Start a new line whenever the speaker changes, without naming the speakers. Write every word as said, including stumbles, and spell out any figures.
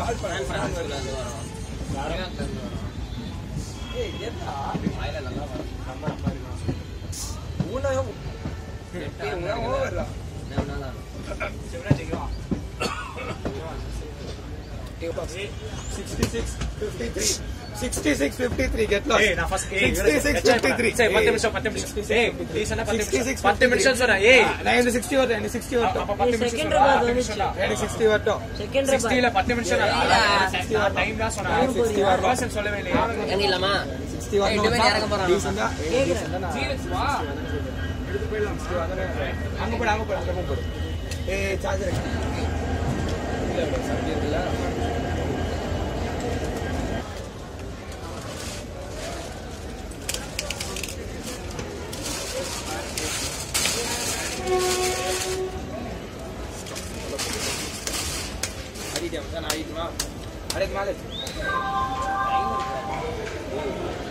கால் பண்ண ஃப்ரான்ஸ்ல இருந்து வரோம். ஈராக்ல இருந்து வரோம். ஏய் ஏதா வாயில நல்லா வரும். நம்ம நம்ம இருக்கோம். ஊனா ஏய் ஊனா ஓவரா. நான் நல்லா. செவனா ஜெகவா. sixty-six fifty-three sixty-six fifty-three get lost.
Hey, na first
sixty-six fifty-three.
Say ten minutes ten minutes. Hey, please na ten minutes sona. Hey,
na in sixty vato in sixty vato.
Second rubber vanichu.
in sixty vato.
Second rubber.
sixty la ten minutes sona. Time la sona.
sixty vato.
Person சொல்லவே இல்லையா?
எண்ணிலாமா?
sixty vato.
ரெண்டு பேர் இறங்க போறாங்க.
டீசன்டா.
Serious வா. எடுத்து போய்லாம்.
அங்க போடு அங்க போடு அங்க போடு. ஏய் சார்ஜர் இல்ல இல்ல சார்ஜர் இல்ல. அடிடா நான் அடிக்குமா அடிக்குமாலே